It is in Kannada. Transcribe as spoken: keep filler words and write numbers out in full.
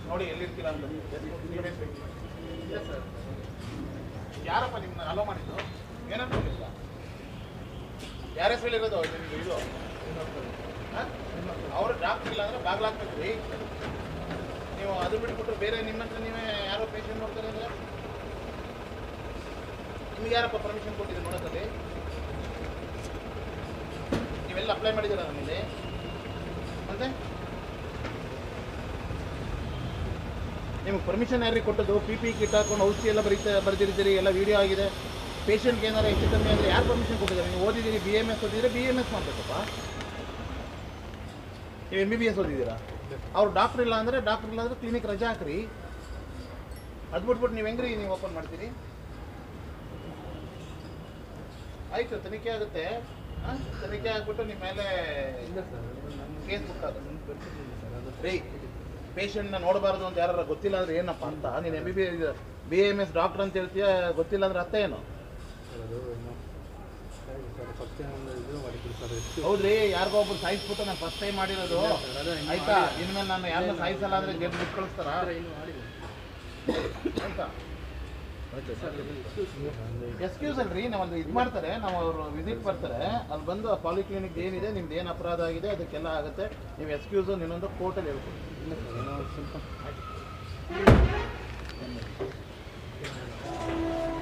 ನೋಡಿ ಎಲ್ಲಿರ್ತೀರಾ ಅಂತ ಇಲ್ಲ ಸರ್. ಯಾರಪ್ಪ ನಿಮ್ಮನ್ನ ಅಲೋ ಮಾಡಿದ್ದು? ಏನಂತ ಹೇಳಿಲ್ಲ. ಯಾರ ಹೆಸರು ಇರೋದು ನಿಮ್ಗೆ ಇದು? ಅವ್ರು ಡಾಕ್ಟರ್ ಇಲ್ಲ ಅಂದರೆ ಬಾಗ್ಲಾಕ್ಬೇಕು ರೀ. ನೀವು ಅದು ಬಿಟ್ಬಿಟ್ರೆ ಬೇರೆ ನಿಮ್ಮ ಹತ್ರ ನೀವೇ ಯಾರೋ ಪೇಷಂಟ್ ನೋಡ್ತಾರೆ ಅಂದರೆ ನಿಮ್ಗೆ ಯಾರಪ್ಪ ಪರ್ಮಿಷನ್ ಕೊಟ್ಟಿದ್ದೀರಿ ನೋಡೋದಲ್ಲಿ? ನೀವೆಲ್ಲ ಅಪ್ಲೈ ಮಾಡಿದ್ದೀರಾ ನಮ್ಮಲ್ಲಿ? ಮತ್ತೆ ನಿಮ್ಗೆ ಪರ್ಮಿಷನ್ ಯಾರಿಗೆ ಕೊಟ್ಟದ್ದು? ಪಿ ಪಿ ಕಿಟ್ ಹಾಕೊಂಡು ಔಷಧಿ ಎಲ್ಲ ಬರೀತಾ ಬರೆದಿರ್ತೀರಿ, ಎಲ್ಲ ವೀಡಿಯೋ ಆಗಿದೆ. ಪೇಷಂಟ್ಗೆ ಏನಾರು ಹೆಚ್ಚು ಕಮ್ಮಿ ಅಂದರೆ ಯಾರು ಪರ್ಮಿಷನ್ ಕೊಟ್ಟಿದ್ದಾರೆ? ನೀವು ಓದಿದ್ದೀರಿ, ಬಿ ಎಮ್ ಎಸ್ ಓದಿದ್ರೆ ಬಿ ಎಮ್ ಎಸ್ ಮಾಡಬೇಕಪ್ಪ. ನೀವು ಎಮ್ ಬಿ ಬಿ ಎಸ್ ಓದಿದ್ದೀರಾ? ಅವ್ರು ಡಾಕ್ಟ್ರ್ ಇಲ್ಲ ಅಂದರೆ ಡಾಕ್ಟ್ರ್ ಇಲ್ಲ ಅಂದರೆ ಕ್ಲಿನಿಕ್ ರಜೆ ಹಾಕ್ರಿ. ಅದು ಬಿಟ್ಬಿಟ್ಟು ನೀವು ಹೆಂಗ್ರಿ ನೀವು ಓಪನ್ ಮಾಡ್ತೀರಿ? ಆಯಿತು, ತನಿಖೆ ಆಗುತ್ತೆ. ಹಾಂ, ತನಿಖೆ ಆಗಿಬಿಟ್ಟು ನಿಮ್ಮ ಮೇಲೆ ಕೇಸ್ ಬುಕ್ ಆಗುತ್ತೆ ರೀ. ಪೇಷಂಟ್ನ ನೋಡಬಾರ್ದು ಅಂತ ಯಾರು ಗೊತ್ತಿಲ್ಲ ಅಂದರೆ ಏನಪ್ಪ ಅಂತ? ನೀನು M B B B M S doctor ಅಂತ ಹೇಳ್ತೀಯ, ಗೊತ್ತಿಲ್ಲ ಅಂದರೆ ಅರ್ಥ ಏನು? ಹೌದ್ರಿ, ಯಾರಿಗೋ ಒಬ್ರು ಸಾಯಿಸ್ಬಿಟ್ಟು ನಾನು ಫಸ್ಟ್ ಟೈಮ್ ಮಾಡಿರೋದು ಆಯ್ತಾ. ಇನ್ಮೇಲೆ ನಾನು ಯಾರನ್ನ ಸಾಯಿಸಲ್ಲ ಅಂದರೆ ಗೆದ್ದು ಬಿಟ್ಟು ಕಳಿಸ್ತಾರ ಆಯ್ತಾ? ಎಕ್ಸ್ಕ್ಯೂಸ್ ಅಲ್ರಿ, ನಾವೊಂದು ಇದು ಮಾಡ್ತಾರೆ, ನಾವು ಅವರು ವಿಸಿಟ್ ಬರ್ತಾರೆ, ಅಲ್ಲಿ ಬಂದು ಆ ಪಾಲಿಕ್ಲಿನಿಕ್ ಏನಿದೆ, ನಿಮ್ದು ಏನು ಅಪರಾಧ ಆಗಿದೆ ಅದಕ್ಕೆಲ್ಲ ಆಗುತ್ತೆ. ನೀವು ಎಕ್ಸ್ಕ್ಯೂಸು ನೀನೊಂದು ಕೋರ್ಟಲ್ಲಿ ಹೇಳ್ಕೊಡಿ. ಇಲ್ಲ ಸರ್, ಏನೋ ಸ್ವಲ್ಪ